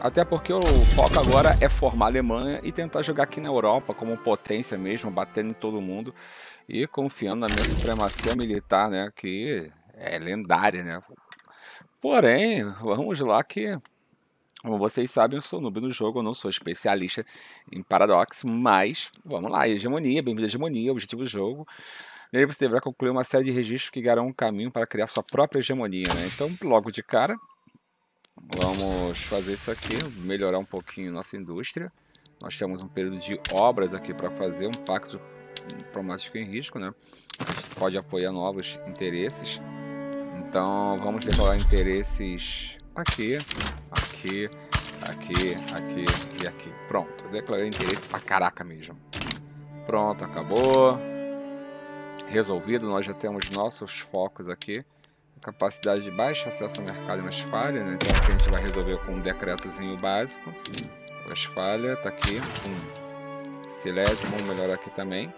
Até porque o foco agora é formar a Alemanha e tentar jogar aqui na Europa como potência mesmo, batendo em todo mundo e confiando na minha supremacia militar, né, que é lendária, né. Porém, vamos lá que, como vocês sabem, eu sou noob no jogo, eu não sou especialista em Paradox, mas vamos lá, hegemonia, bem-vindo à hegemonia, objetivo do jogo. Nele você deverá concluir uma série de registros que guiarão um caminho para criar sua própria hegemonia, né. Então, logo de cara, vamos fazer isso aqui, melhorar um pouquinho nossa indústria. Nós temos um período de obras aqui para fazer, um pacto diplomático em risco, né? A gente pode apoiar novos interesses. Então vamos declarar interesses aqui, aqui, aqui, aqui e aqui. Pronto, declarei interesse pra caraca mesmo. Pronto, acabou. Resolvido, nós já temos nossos focos aqui. Capacidade de baixo acesso ao mercado e nas falhas, né? Então aqui a gente vai resolver com um decretozinho básico. As falhas, tá aqui. Silésio, vamos melhorar aqui também.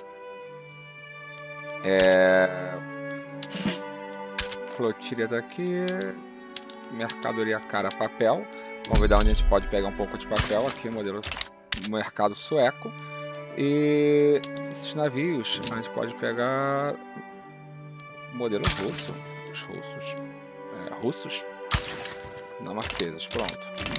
Flotilha daqui. Mercadoria cara, papel. Vamos ver de onde a gente pode pegar um pouco de papel. Aqui, modelo mercado sueco. E esses navios a gente pode pegar modelo russo. Os russos dinamarqueses, pronto.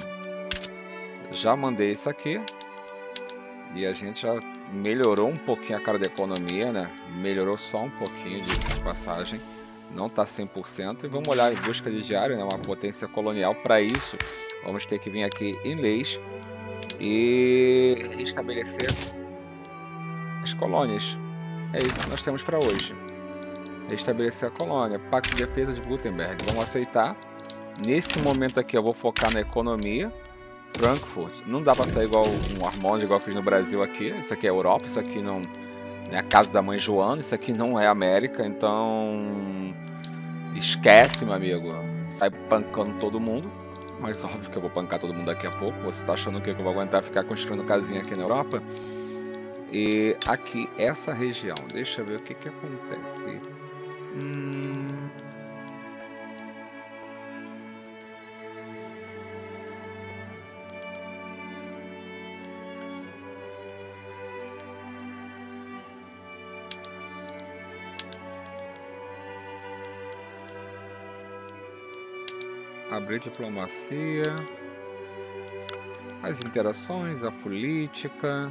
Já mandei isso aqui e a gente já melhorou um pouquinho a cara da economia, né? Melhorou só um pouquinho de passagem, não tá 100%. E vamos olhar em busca de diário, né? Uma potência colonial. Para isso vamos ter que vir aqui em leis e estabelecer as colônias. É isso que nós temos para hoje. Restabelecer a colônia, Pacto de Defesa de Gutenberg, vamos aceitar. Nesse momento aqui eu vou focar na economia. Frankfurt, não dá para sair igual um Armond, igual eu fiz no Brasil aqui. Isso aqui é Europa, isso aqui não é a casa da mãe Joana, isso aqui não é América, então esquece, meu amigo. Sai pancando todo mundo, mas óbvio que eu vou pancar todo mundo daqui a pouco. Você tá achando que eu vou aguentar ficar construindo casinha aqui na Europa? E aqui, essa região, deixa eu ver o que que acontece. Abrir diplomacia, as interações, a política.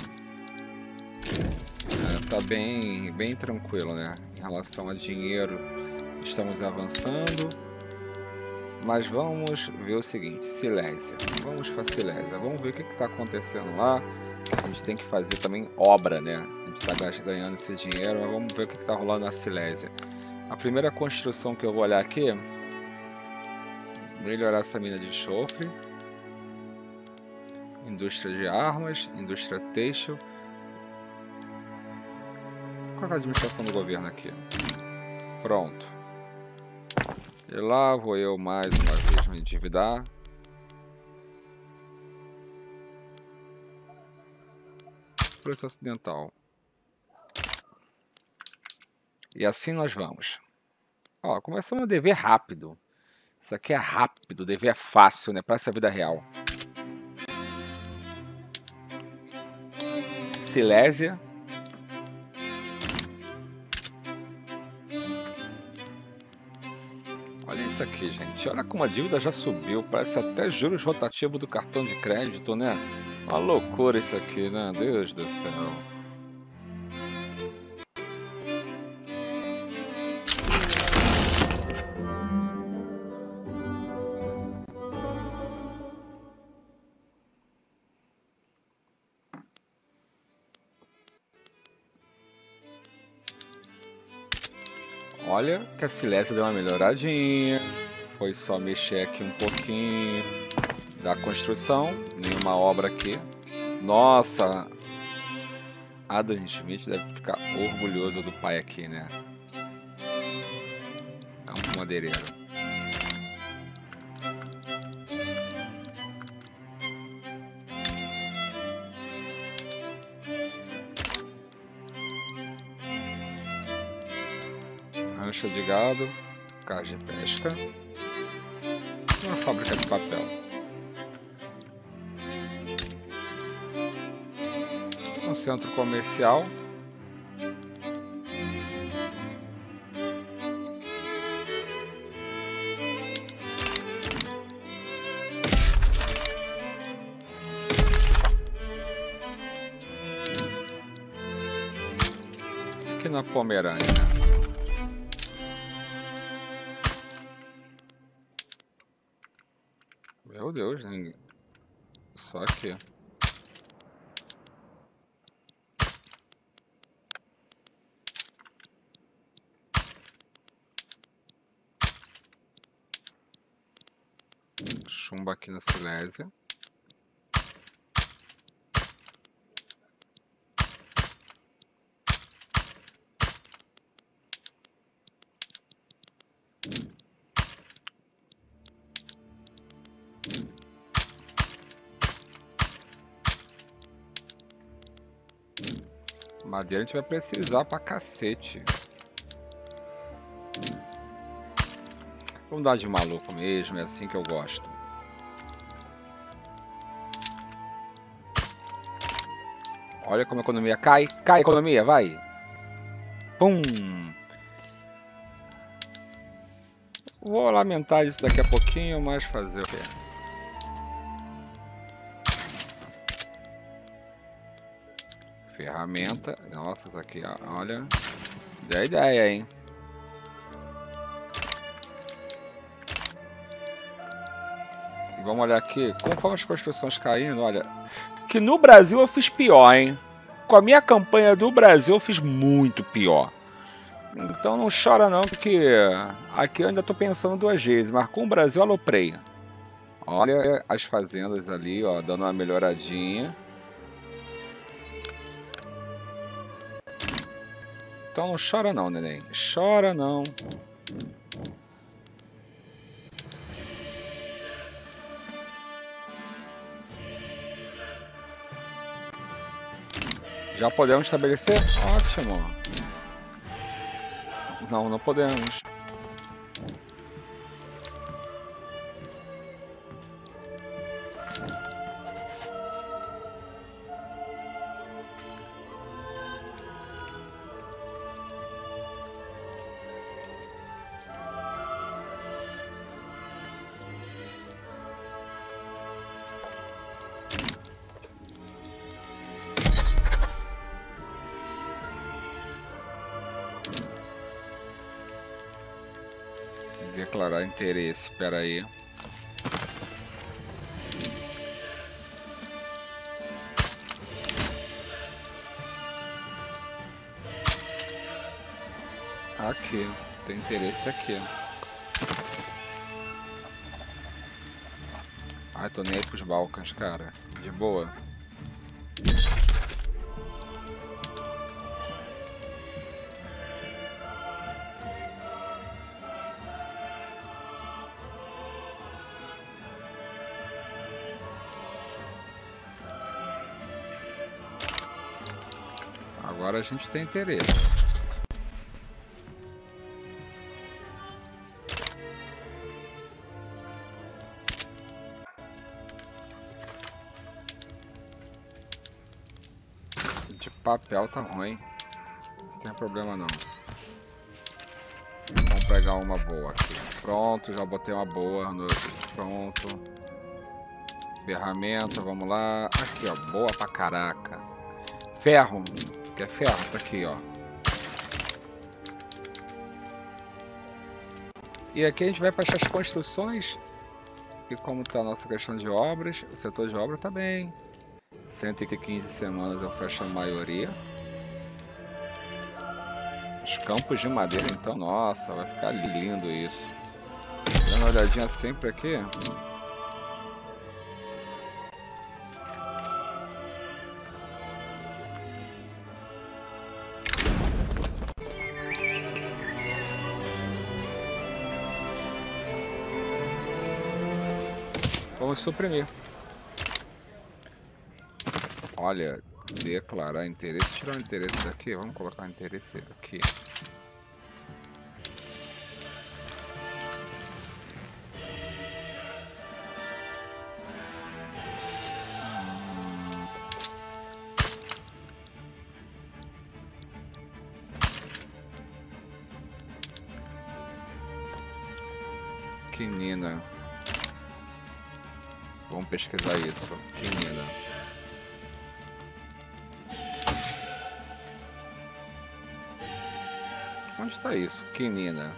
Tá bem tranquilo, né? Em relação a dinheiro, estamos avançando. Mas vamos ver o seguinte, Silésia. Vamos para Silésia. Vamos ver o que está acontecendo lá. A gente tem que fazer também obra, né? A gente está ganhando esse dinheiro, mas vamos ver o que está rolando na Silésia. A primeira construção que eu vou olhar aqui, melhorar essa mina de enxofre, indústria de armas, indústria têxtil. Qual é a administração do governo aqui? Pronto. E lá vou eu mais uma vez me endividar. Preço ocidental. E assim nós vamos. Ó, começamos a dever rápido. Isso aqui é rápido, dever é fácil, né? Para essa vida real. Silésia. Olha isso aqui, gente. Olha como a dívida já subiu. Parece até juros rotativos do cartão de crédito, né? Uma loucura isso aqui, né? Deus do céu. Olha que a Silésia deu uma melhoradinha. Foi só mexer aqui um pouquinho da construção. Nenhuma obra aqui. Nossa! Adam Smith deve ficar orgulhoso do pai aqui, né? É um madeireiro. Rancho de gado, casa de pesca, uma fábrica de papel. Um centro comercial. Aqui na Pomerânia. Meu Deus, ninguém. Só aqui. Chumbo aqui na Silésia. Madeira a gente vai precisar pra cacete. Vamos dar de maluco mesmo, é assim que eu gosto. Olha como a economia cai. Cai a economia, vai. Pum. Vou lamentar isso daqui a pouquinho, mas fazer o quê? Ferramenta. Nossa, isso aqui, olha. Dá ideia, hein? E vamos olhar aqui. Como foram as construções caindo, olha. Que no Brasil eu fiz pior, hein? Com a minha campanha do Brasil eu fiz muito pior. Então não chora não, porque aqui eu ainda tô pensando duas vezes. Mas com o Brasil eu aloprei. Olha as fazendas ali, ó, dando uma melhoradinha. Então não chora não, neném. Chora não. Já podemos estabelecer? Ótimo. Não, não podemos. Declarar interesse, espera aí. Aqui, tem interesse aqui. Ai, tô nem aí pros Balcãs, cara. De boa. Agora a gente tem interesse. De papel tá ruim. Não tem problema não. Vamos pegar uma boa aqui. Pronto, já botei uma boa. Pronto. Ferramenta, vamos lá. Aqui, ó. Boa pra caraca. Ferro. Quer ferro? Tá aqui, ó. E aqui a gente vai para as construções. E como tá a nossa questão de obras, o setor de obra tá bem. 115 semanas eu fecho a maioria. Os campos de madeira, então, nossa, vai ficar lindo isso. Dá uma olhadinha sempre aqui. Vamos suprimir. Olha, declarar interesse. Tirar o interesse daqui. Vamos colocar o interesse aqui. Quinina. Vamos pesquisar isso. Quinina. Onde está isso? Quinina.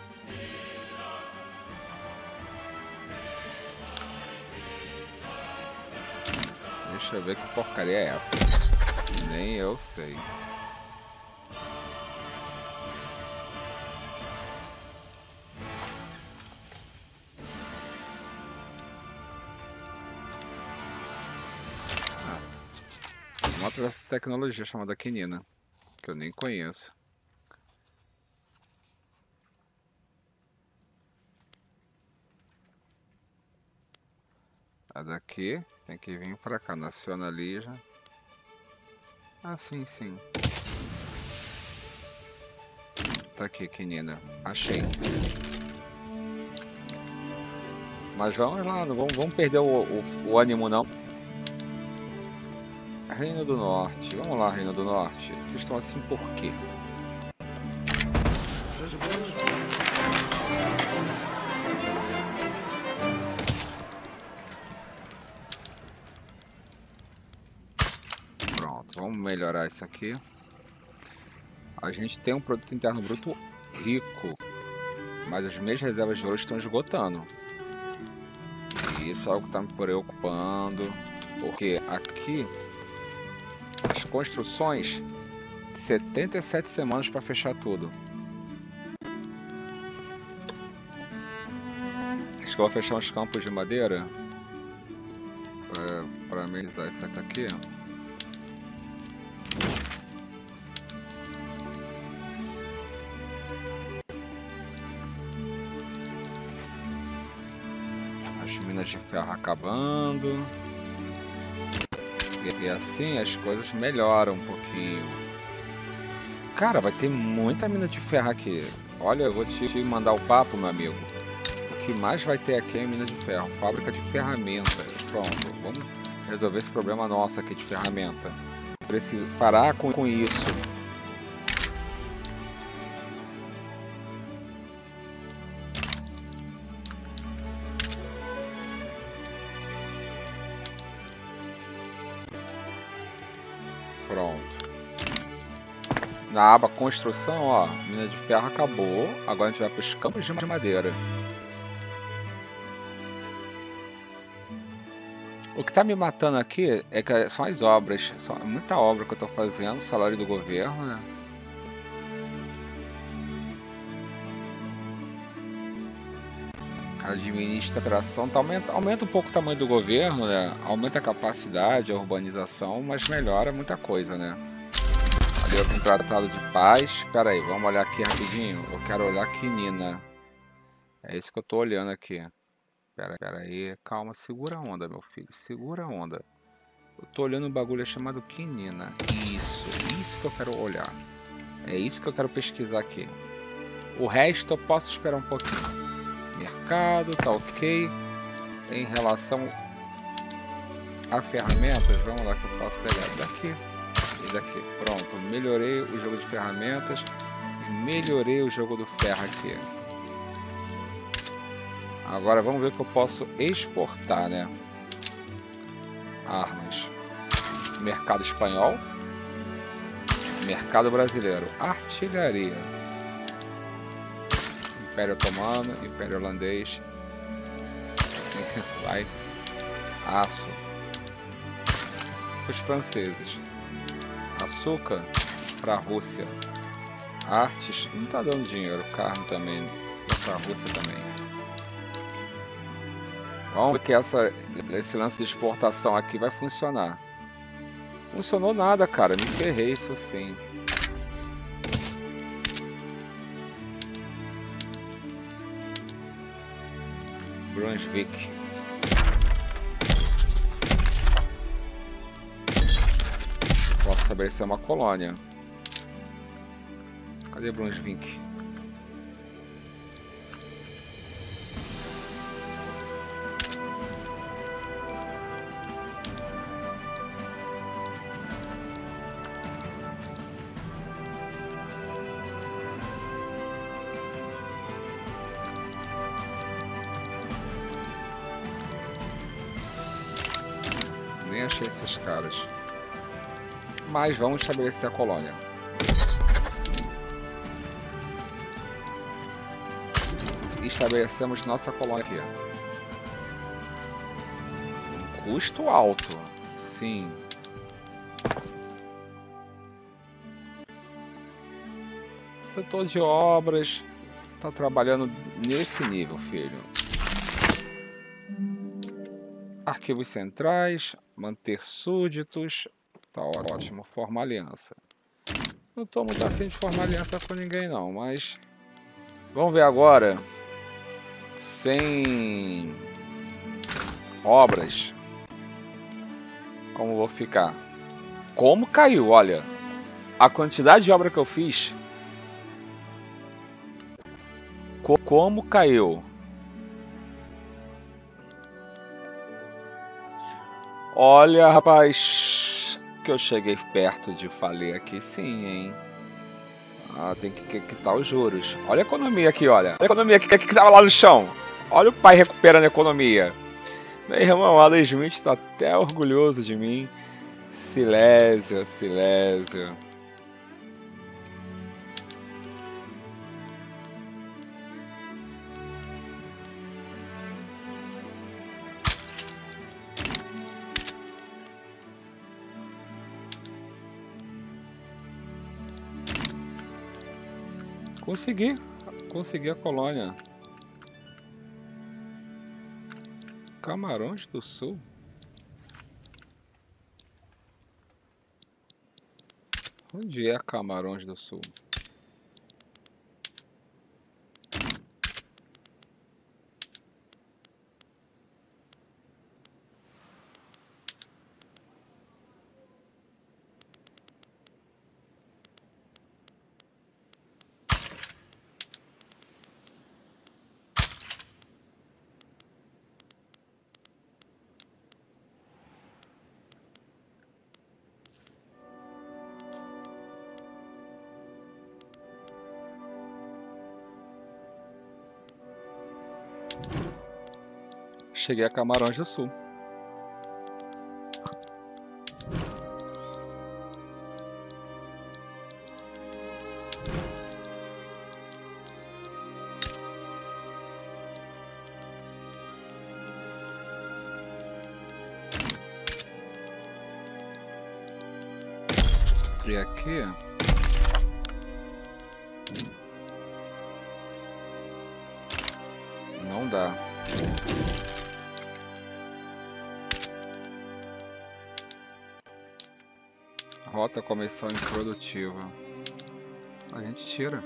Deixa eu ver que porcaria é essa. Nem eu sei. Outra dessa tecnologia chamada quinina, que eu nem conheço. A daqui tem que vir para cá, nacionaliza. Ah, sim, sim. Tá aqui, quinina. Achei. Mas vamos lá, não vamos perder o ânimo não. Reino do Norte. Vamos lá, Reino do Norte. Vocês estão assim por quê? Pronto, vamos melhorar isso aqui. A gente tem um produto interno bruto rico, mas as minhas reservas de ouro estão esgotando. E isso é algo que está me preocupando, porque aqui as construções, 77 semanas para fechar tudo. Acho que eu vou fechar uns campos de madeira para amenizar isso aqui. As minas de ferro acabando. E assim as coisas melhoram um pouquinho. Cara, vai ter muita mina de ferro aqui. Olha, eu vou te mandar o papo, meu amigo. O que mais vai ter aqui é mina de ferro. Fábrica de ferramentas. Pronto, vamos resolver esse problema nosso aqui de ferramenta. Preciso parar com isso. Pronto. Na aba construção, ó, mina de ferro acabou. Agora a gente vai para os campos de madeira. O que tá me matando aqui é que são as obras. Muita obra que eu tô fazendo, salário do governo, né? A administração tá aumenta um pouco o tamanho do governo, né? Aumenta a capacidade, a urbanização, mas melhora muita coisa, né? Ali eu tenho um tratado de paz. Espera aí, vamos olhar aqui rapidinho. Eu quero olhar quinina. É isso que eu tô olhando aqui. Pera aí, calma, segura a onda, meu filho, segura a onda. Eu tô olhando um bagulho chamado quinina. Isso que eu quero olhar. É isso que eu quero pesquisar aqui. O resto eu posso esperar um pouquinho. Mercado, tá ok. Em relação a ferramentas, vamos lá que eu posso pegar daqui e daqui. Pronto, melhorei o jogo de ferramentas. Melhorei o jogo do ferro aqui. Agora vamos ver o que eu posso exportar, né? Armas. Mercado espanhol. Mercado brasileiro. Artilharia. Império Otomano. Império Holandês. Vai. Aço. Os franceses. Açúcar para a Rússia. Artes. Não tá dando dinheiro. Carne também. Para a Rússia também. Vamos ver que esse lance de exportação aqui vai funcionar. Funcionou nada, cara. Me ferrei, isso sim. Brunswick. Posso estabelecer uma colônia. Cadê Brunswick? essas caras. Mas vamos estabelecer a colônia. Estabelecemos nossa colônia aqui. Custo alto, sim. Setor de obras está trabalhando nesse nível, filho. Arquivos centrais, manter súditos, tá ótimo. Formar aliança. Não estou muito afim de formar aliança com ninguém não, mas vamos ver agora. Sem obras, como vou ficar? Como caiu, olha. A quantidade de obra que eu fiz. Como caiu. Olha, rapaz, que eu cheguei perto de falir aqui, sim, hein. Ah, tem que quitar os juros. Olha a economia aqui, olha. Olha a economia que tava lá no chão. Olha o pai recuperando a economia. Meu irmão, Adam Smith tá até orgulhoso de mim. Silésia, Silésia. Consegui a colônia. Camarões do Sul? Onde é Camarões do Sul? Cheguei a Camarões do Sul. E aqui não dá. Rota comissão improdutiva. A gente tira.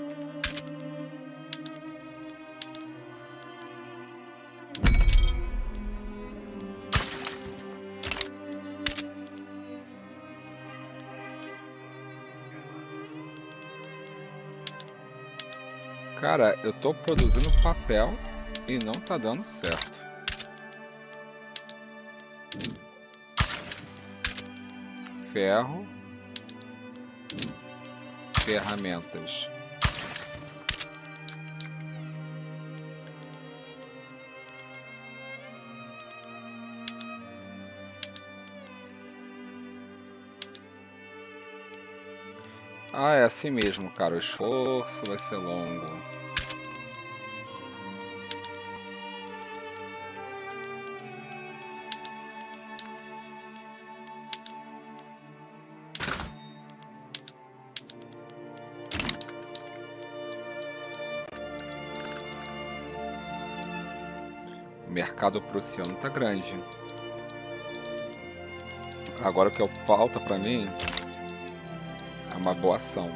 Cara, eu tô produzindo papel e não tá dando certo. Ferro. Ferramentas. Ah, é assim mesmo, cara. O esforço vai ser longo. O mercado prussiano tá grande. Agora o que falta pra mim é uma boa ação.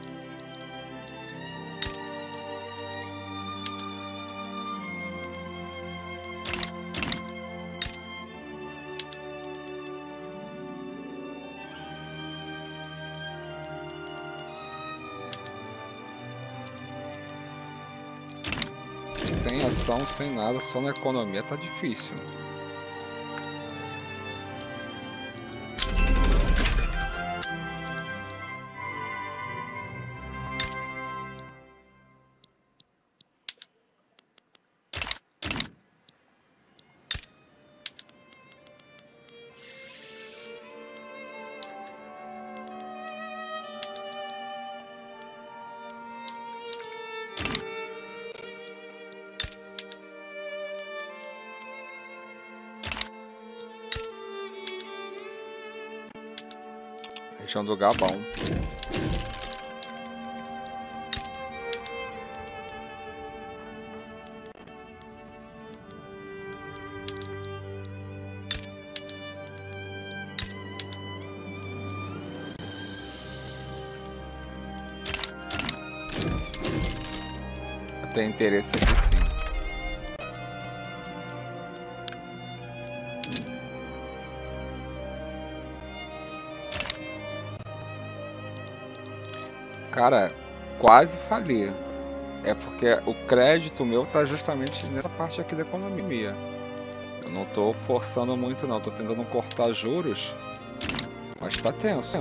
Sem ação, sem nada, só na economia tá difícil. Região do Gabão. Tem interesse aqui sim. Cara, quase falei. É porque o crédito meu tá justamente nessa parte aqui da economia. Eu não tô forçando muito não, tô tentando cortar juros, mas tá tenso.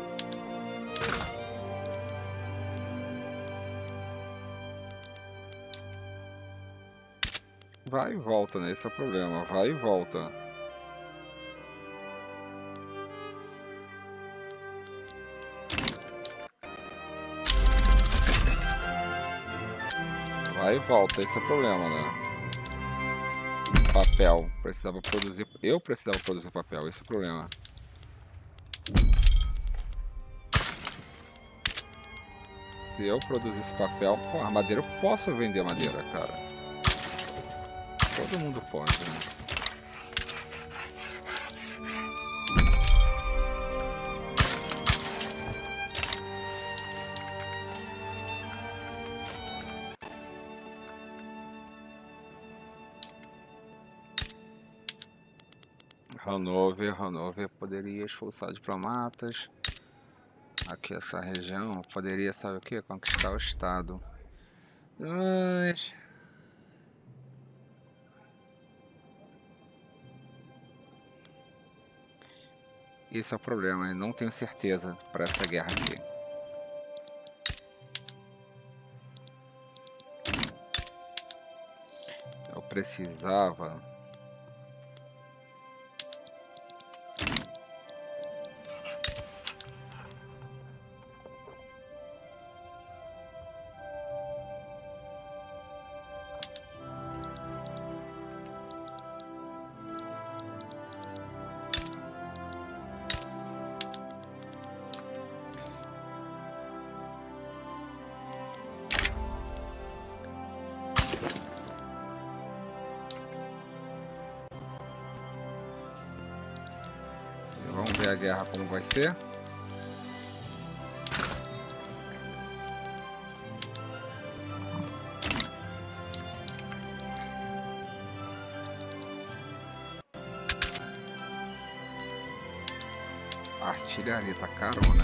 Vai e volta, né? Esse é o problema. Vai e volta. Vai e volta, esse é o problema, né? Papel. Precisava produzir. Eu precisava produzir papel, esse é o problema. Se eu produzisse papel, pô, a madeira eu posso vender madeira, cara. Todo mundo pode, né? Hanover poderia expulsar diplomatas. Aqui essa região poderia, sabe o que? Conquistar o estado. Mas... esse é o problema, eu não tenho certeza para essa guerra aqui. Eu precisava... Vamos ver a guerra como vai ser. A artilharia tá carona.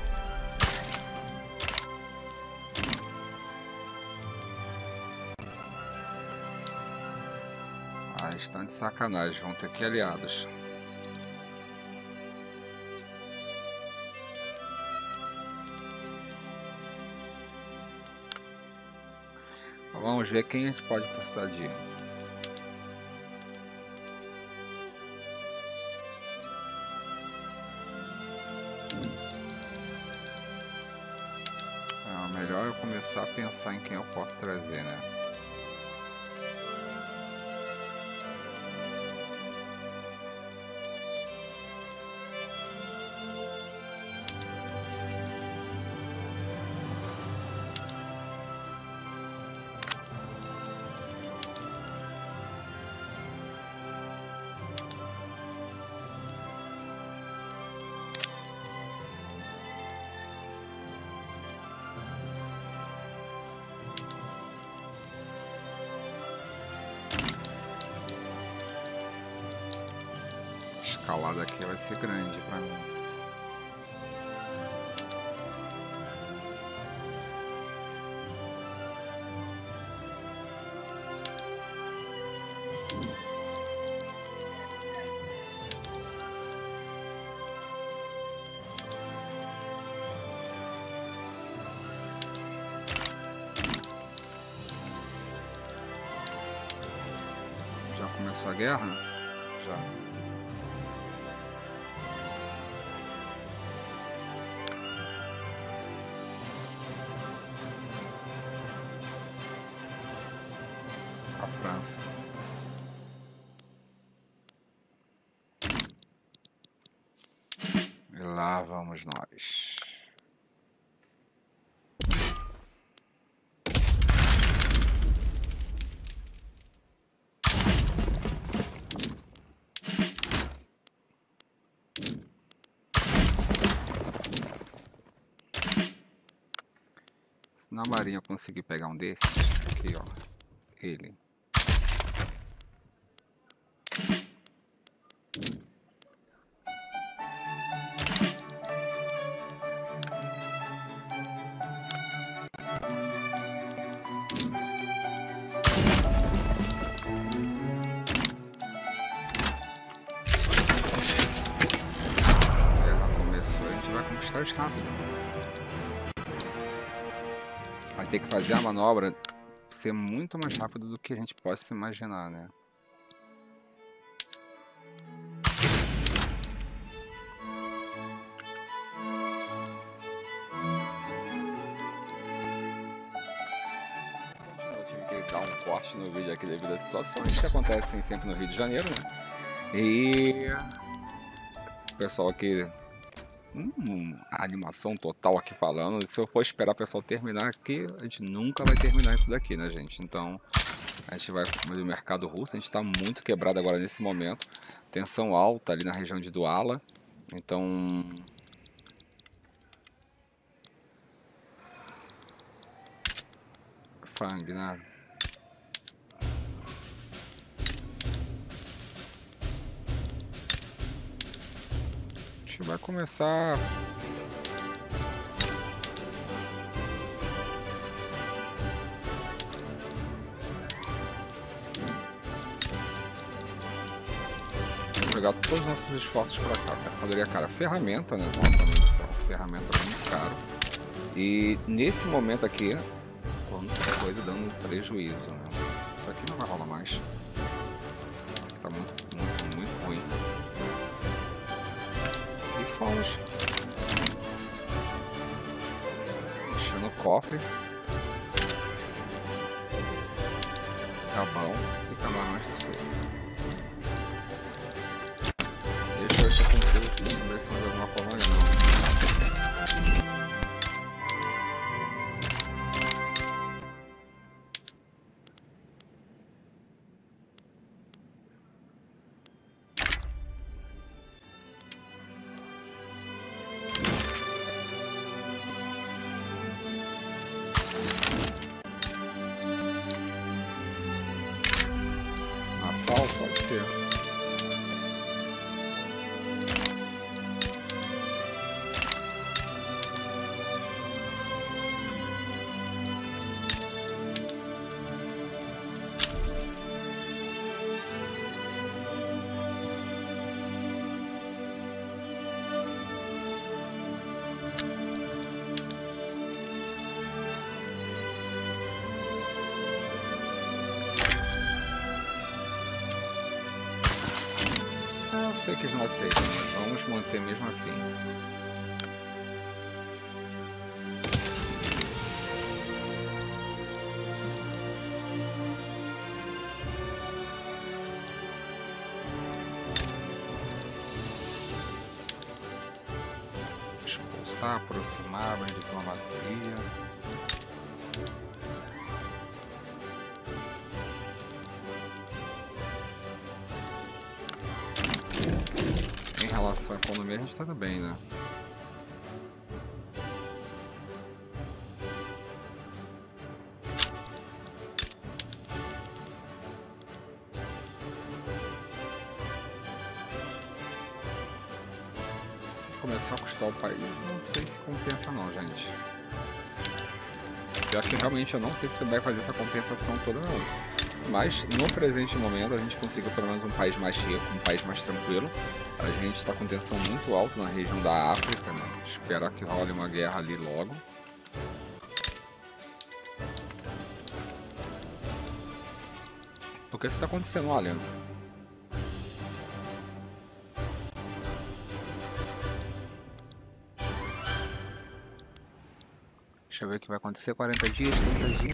Ah, estão de sacanagem, vão ter que ir aliados. Vamos ver quem a gente pode persuadir. Melhor eu começar a pensar em quem eu posso trazer, né? A escalada aqui vai ser grande pra mim. Já começou a guerra? Já. A França. E lá Lá vamos nós. Se na marinha eu conseguir pegar um desses, aqui ó, ele. Start rápido. Vai ter que fazer a manobra ser muito mais rápido do que a gente possa imaginar, né? Eu tive que dar um corte no vídeo aqui devido às situações que acontecem sempre no Rio de Janeiro, né? E o pessoal aqui a animação total aqui falando. Se eu for esperar o pessoal terminar aqui, a gente nunca vai terminar isso daqui, né, gente? Então, a gente vai no mercado russo. A gente está muito quebrado agora nesse momento. Tensão alta ali na região de Douala. Então... Fang, né? Vai começar vou jogar todos os nossos esforços pra cá, cara. Poderia, cara, ferramenta, né? Nossa, meu Deus do céu, ferramenta é muito caro. E nesse momento aqui, quanta coisa dando prejuízo, né? Isso aqui não vai rolar mais. Isso aqui tá muito ruim. E fomos enchendo o cofre, gabão e camarões de sul. Deixa eu ver se eu consigo subir em cima de alguma colônia, não. Pode ser. Eu sei que eles não aceitam, mas vamos manter mesmo assim. Expulsar, aproximar, abrir diplomacia. Em relação à economia, a gente tá bem, né? Começar a custar o país, não sei se compensa não, gente. Pior que realmente eu não sei se vai fazer essa compensação toda não. Mas no presente momento a gente conseguiu pelo menos um país mais rico, um país mais tranquilo. A gente está com tensão muito alta na região da África, né? Esperar que role uma guerra ali logo. O que está acontecendo, olha? Deixa eu ver o que vai acontecer. 40 dias, 30 dias.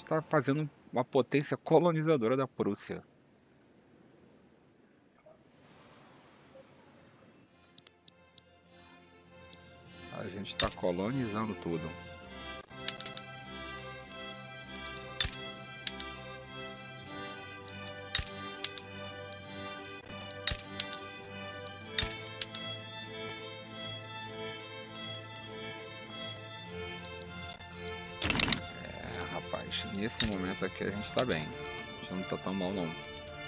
está fazendo uma potência colonizadora da Prússia. A gente está colonizando tudo. Rapaz, nesse momento aqui a gente tá bem. A gente não tá tão mal não.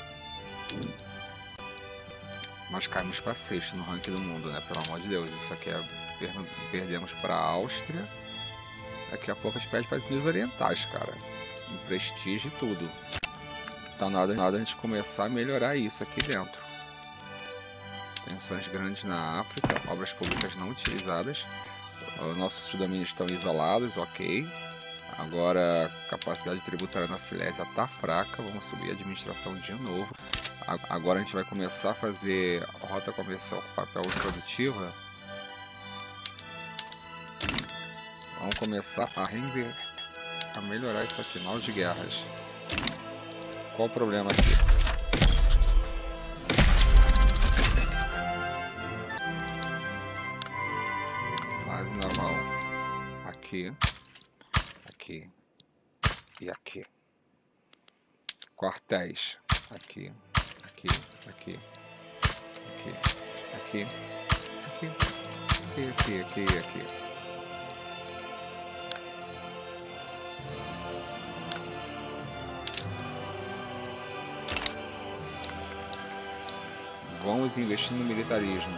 Mas caímos para sexto no ranking do mundo, né? Pelo amor de Deus. Isso aqui é... Perdemos para a Áustria. Daqui a pouco a gente perde para as Ilhas Orientais, cara. Em prestígio e tudo. Tá nada a gente começar a melhorar isso aqui dentro. Tensões grandes na África. Obras públicas não utilizadas. Os nossos domínios estão isolados, ok. Agora, capacidade tributária na Silésia tá fraca, vamos subir a administração de novo. Agora a gente vai começar a fazer rota comercial com papel produtiva. Vamos começar a melhorar isso aqui, mal de guerras. Qual o problema aqui? Mais normal. Aqui. Aqui e aqui. Quartéis. Aqui, aqui, aqui, aqui, aqui, aqui, aqui, aqui, aqui, aqui. Vamos investir no militarismo.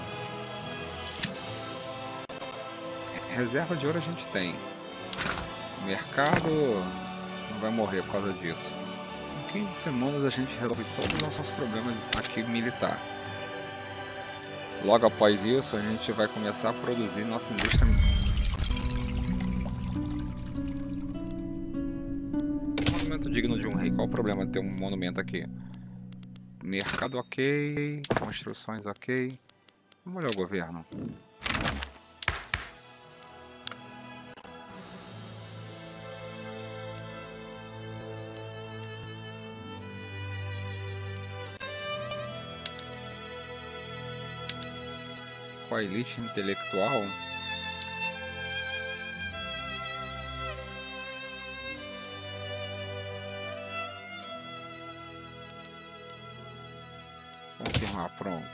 Reserva de ouro a gente tem. O mercado não vai morrer por causa disso. Em 15 semanas a gente resolve todos os nossos problemas aqui militar. Logo após isso a gente vai começar a produzir nossa indústria. Monumento digno de um rei. Qual o problema de ter um monumento aqui? Mercado ok, construções ok. Vamos olhar o governo. Com a elite intelectual. Confirmar, pronto.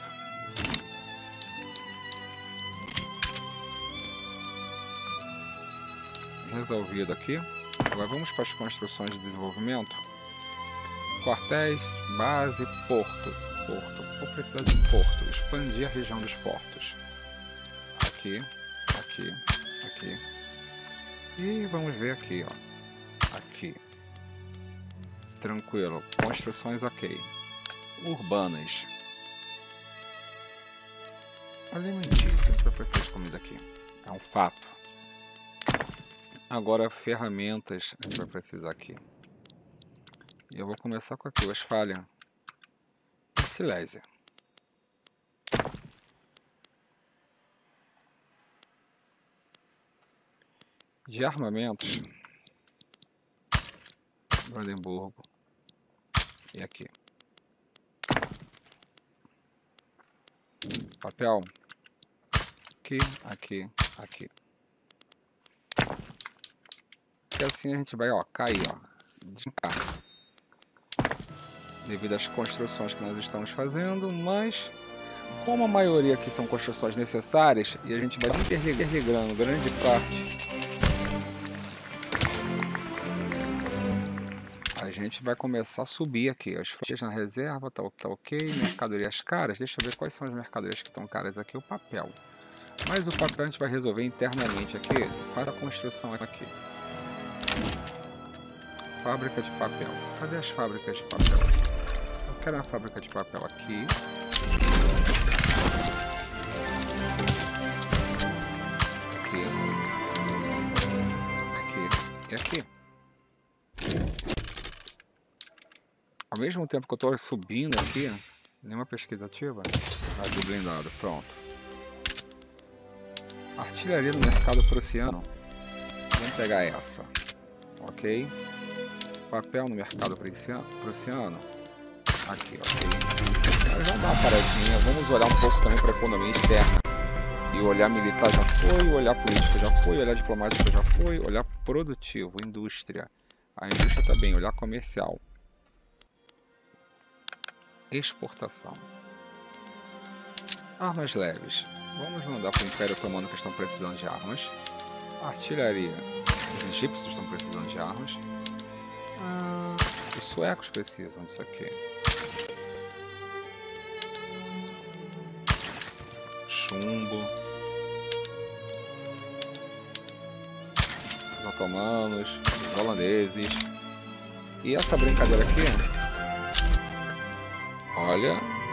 Resolvido aqui. Agora vamos para as construções de desenvolvimento. Quartéis, base, porto. Vou precisar de um porto. Expandir a região dos portos. Aqui, aqui, aqui. E vamos ver aqui, ó. Aqui. Tranquilo. Construções ok. Urbanas. Alimentício. A gente vai precisar de comida aqui. É um fato. Agora ferramentas a gente vai precisar aqui. E eu vou começar com aqui, Westfália. Silésia. De armamentos. Brandenburgo. E aqui. Papel. Aqui, aqui, aqui. E assim a gente vai, ó, cair, ó. Descar. Devido às construções que nós estamos fazendo, mas como a maioria aqui são construções necessárias e a gente vai interligando grande parte, a gente vai começar a subir aqui. As frotas na reserva, tá ok. Mercadorias caras, deixa eu ver quais são as mercadorias que estão caras aqui. O papel. Mas o papel a gente vai resolver internamente aqui. Faz a construção aqui. Fábrica de papel. Cadê as fábricas de papel? Eu quero uma fábrica de papel aqui. Aqui. Aqui. E aqui. Ao mesmo tempo que eu estou subindo aqui, nenhuma pesquisa ativa. Rádio blindado. Pronto. Artilharia do mercado prussiano. Vamos pegar essa. Ok. papel no mercado prussiano. Aqui, ok. Mas vamos dar uma paradinha. Vamos olhar um pouco também para a economia externa. E olhar militar já foi, olhar político já foi, olhar diplomático já foi, olhar produtivo, indústria. A indústria está bem, olhar comercial. Exportação. Armas leves. Vamos mandar para o Império Otomano que estão precisando de armas. Artilharia. Os egípcios estão precisando de armas. Os suecos precisam disso aqui. Chumbo. Os otomanos. Os holandeses. E essa brincadeira aqui. Olha.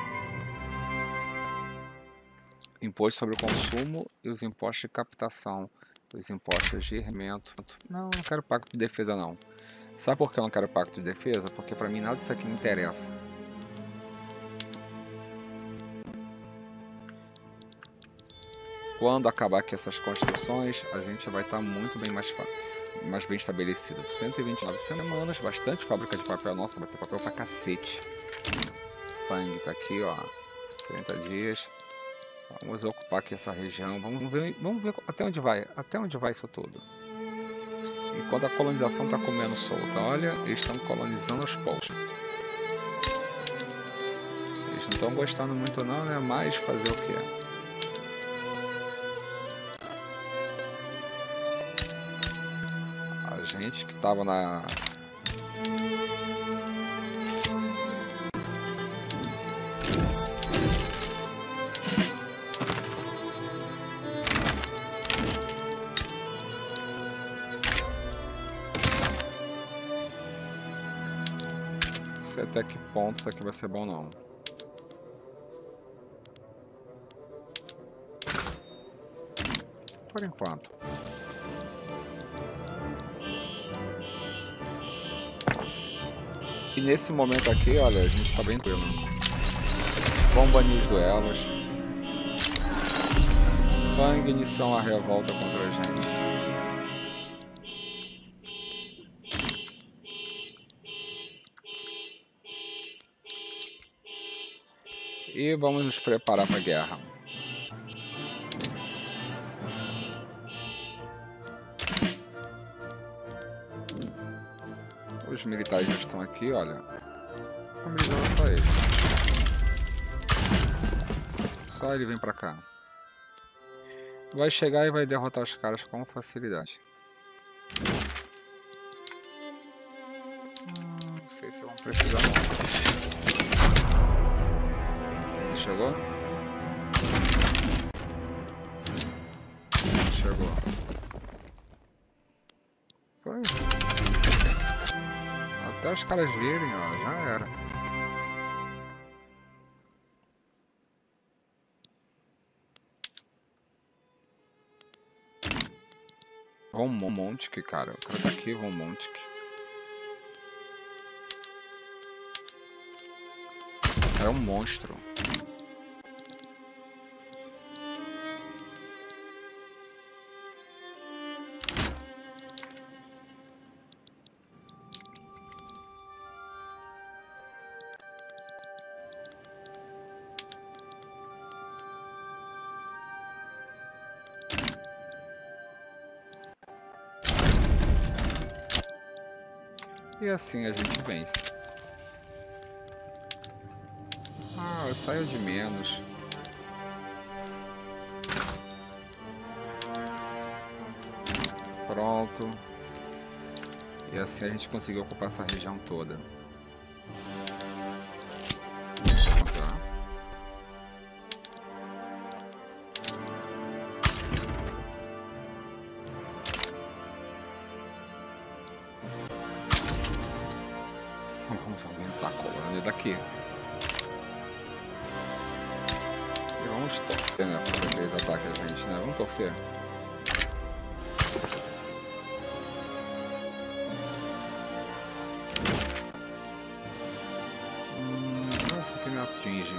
Imposto sobre o consumo e os impostos de captação. Os impostos de remento. Não quero pacto de defesa não. Sabe por que eu não quero pacto de defesa? Porque pra mim nada disso aqui me interessa. Quando acabar aqui essas construções, a gente vai estar muito bem mais bem estabelecido. 129 semanas, bastante fábrica de papel. Nossa, vai ter papel pra cacete. Fang tá aqui, ó. 30 dias. Vamos ocupar aqui essa região. Vamos ver até onde vai. Até onde vai isso tudo. Enquanto a colonização está comendo solta. Olha, eles estão colonizando os poucos. Eles não estão gostando muito não, né? Mas fazer o quê? A gente que estava na... Não sei até que ponto isso aqui vai ser bom não. Por enquanto. E nesse momento aqui, olha, a gente tá bem tranquilo. Vamos banir os duelos. Fang iniciou uma revolta contra a gente. E vamos nos preparar para a guerra. Os militares já estão aqui, olha. Mobilizando só ele. Só ele vem pra cá. Vai chegar e vai derrotar os caras com facilidade. Não sei se vão precisar. Ele chegou? Chegou. Foi. Até os caras virem, ó, já era. Von Montic, cara. O cara tá aqui, Von Montic. É um monstro. E assim a gente vence. Ah, eu saio de menos. Pronto. E assim a gente conseguiu ocupar essa região toda. Vamos lá. Vamos aumentar a colônia daqui. E vamos torcer, né? Para eles ataquem a gente, né? Vamos torcer. Isso aqui me atinge.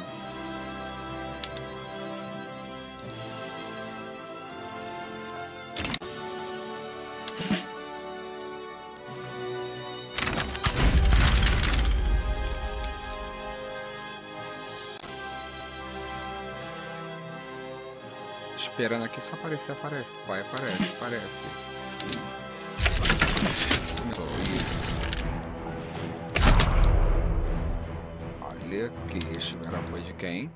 esperando aqui, só aparecer, aparece. Vai, aparece. Isso. Olha que este era apoio de quem?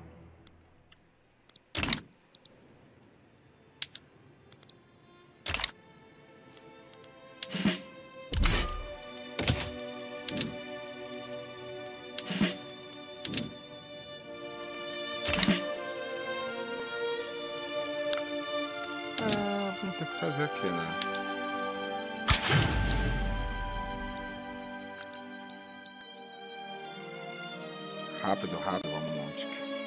Vamos ter que fazer aqui, né? Rápido, vamos monte.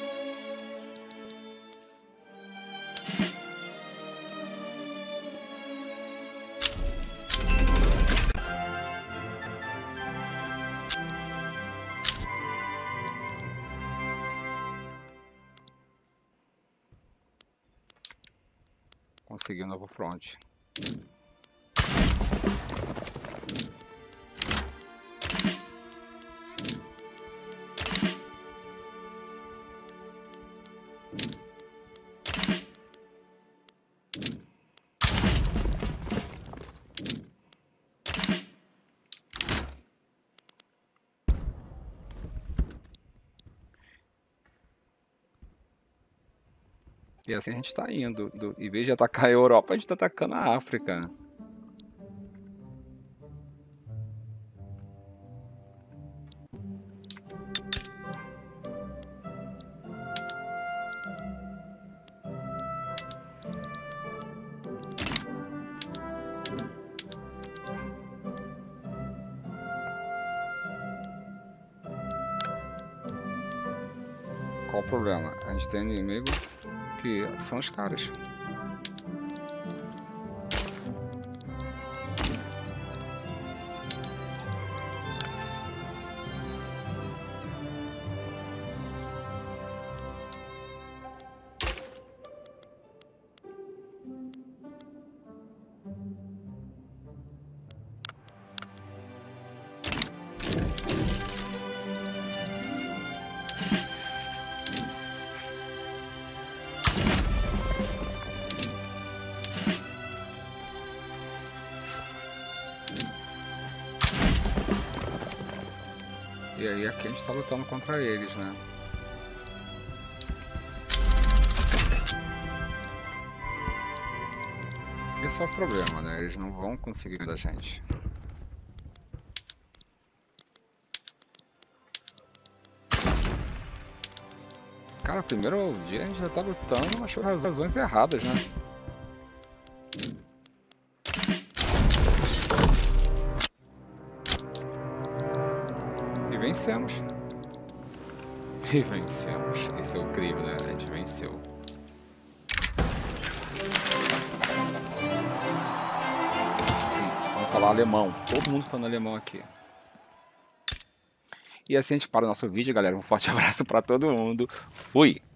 Consegui um novo front. E assim a gente tá indo. Em vez de atacar a Europa, a gente tá atacando a África. Qual o problema? A gente tem inimigo que são os caras. E aí aqui a gente tá lutando contra eles, né? Esse é o problema, né? Eles não vão conseguir da gente. Cara, primeiro dia a gente já tá lutando, mas por razões erradas, né? E vencemos. E vencemos. Esse é o incrível, né? A gente venceu. Sim, vamos falar alemão. Todo mundo falando alemão aqui. E assim a gente para o nosso vídeo, galera. Um forte abraço para todo mundo. Fui!